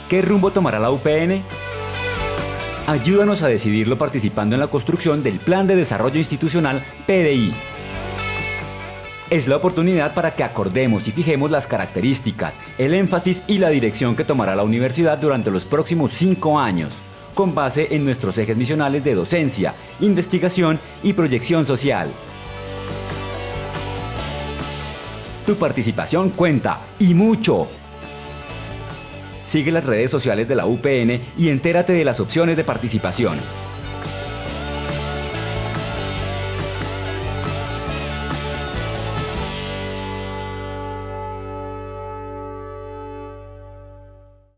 ¿Qué rumbo tomará la UPN? Ayúdanos a decidirlo participando en la construcción del Plan de Desarrollo Institucional PDI. Es la oportunidad para que acordemos y fijemos las características, el énfasis y la dirección que tomará la universidad durante los próximos 5 años, con base en nuestros ejes misionales de docencia, investigación y proyección social. Tu participación cuenta, y mucho. Sigue las redes sociales de la UPN y entérate de las opciones de participación.